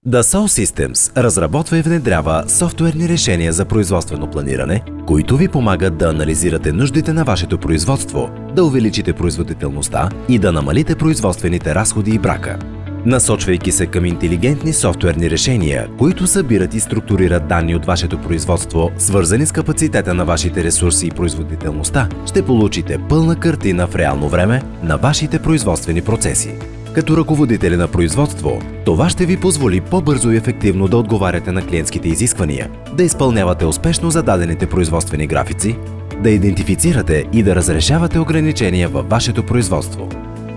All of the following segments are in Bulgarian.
Dassault Systems разработва и внедрява софтуерни решения за производствено планиране, които ви помагат да анализирате нуждите на вашето производство, да увеличите производителността и да намалите производствените разходи и брака. Насочвайки се към интелигентни софтуерни решения, които събират и структурират данни от вашето производство, свързани с капацитета на вашите ресурси и производителността, ще получите пълна картина в реално време на вашите производствени процеси. Като ръководители на производство, това ще ви позволи по-бързо и ефективно да отговаряте на клиентските изисквания, да изпълнявате успешно зададените производствени графици, да идентифицирате и да разрешавате ограничения във вашето производство.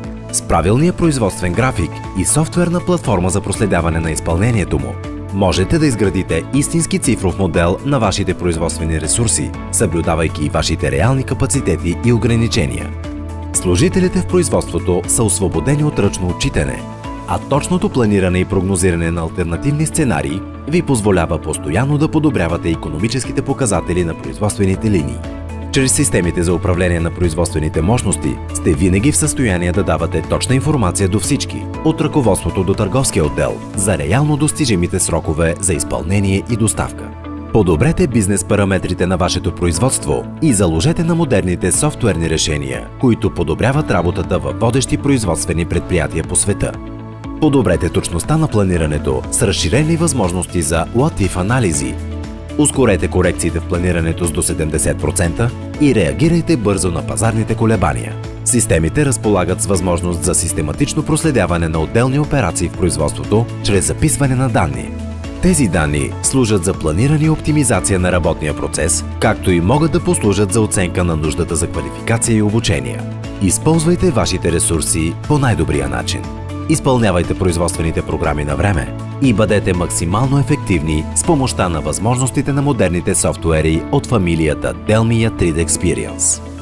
С правилния производствен график и софтуерна платформа за проследяване на изпълнението му, можете да изградите истински цифров модел на вашите производствени ресурси, съблюдавайки и вашите реални капацитети и ограничения. Служителите в производството са освободени от ръчно отчитане, а точното планиране и прогнозиране на алтернативни сценарии ви позволява постоянно да подобрявате икономическите показатели на производствените линии. Чрез системите за управление на производствените мощности сте винаги в състояние да давате точна информация до всички, от ръководството до търговския отдел, за реално достижимите срокове за изпълнение и доставка. Подобрете бизнес параметрите на вашето производство и заложете на модерните софтуерни решения, които подобряват работата във водещи производствени предприятия по света. Подобрете точността на планирането с разширени възможности за what-if анализи. Ускорете корекциите в планирането с до 70% и реагирайте бързо на пазарните колебания. Системите разполагат с възможност за систематично проследяване на отделни операции в производството чрез записване на данни. Тези данни служат за планиране и оптимизация на работния процес, както и могат да послужат за оценка на нуждата за квалификация и обучение. Използвайте вашите ресурси по най-добрия начин. Изпълнявайте производствените програми на време и бъдете максимално ефективни с помощта на възможностите на модерните софтуери от фамилията Delmia 3D Experience.